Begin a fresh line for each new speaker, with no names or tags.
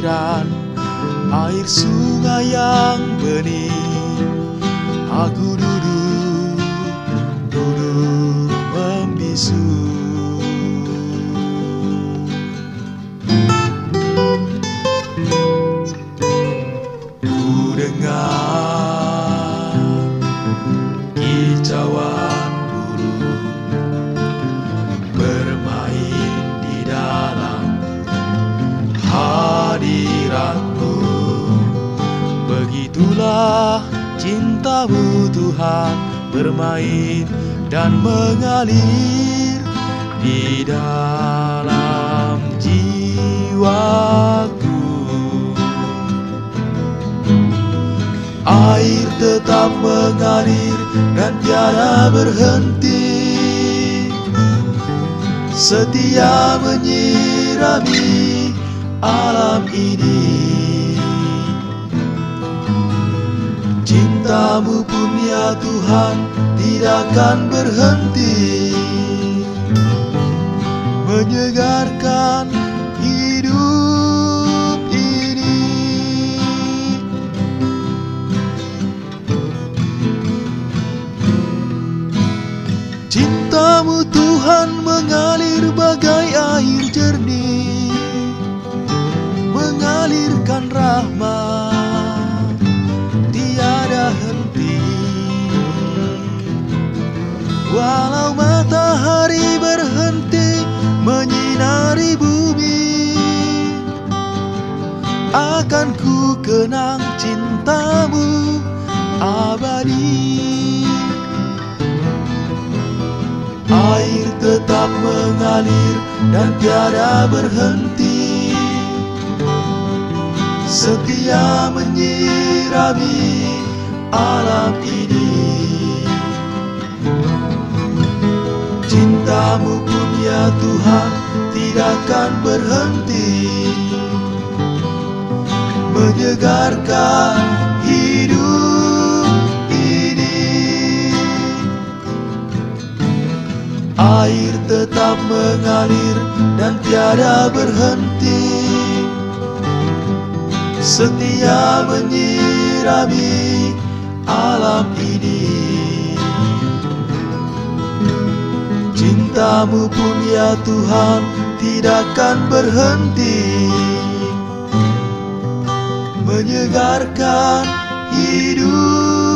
aliran air sungai yang bening. Aku duduk membisu. Ku dengar kicauan burung bermain di dalam hadiratmu. Begitulah cintamu Tuhan, bermain dan mengalir di dalam jiwaku. Air tetap mengalir dan tiada berhenti, setia menyirami alam ini. Cintamu pun ya Tuhan tidak akan berhenti, menyegarkan hidup ini. Cintamu Tuhan mengalir bagai air jernih, mengalirkan rahmat tiada henti. Walau matahari berhenti menyinari bumi, akan ku kenang cintamu abadi. Air tetap mengalir dan tiada berhenti, setia menyirami alam ini. Cintamu pun ya Tuhan tidak akan berhenti, menyegarkan hidup ini. Air tetap mengalir dan tiada berhenti, setia menyirami alam ini. Cintamu pun ya Tuhan tidak akan berhenti, menyegarkan hidup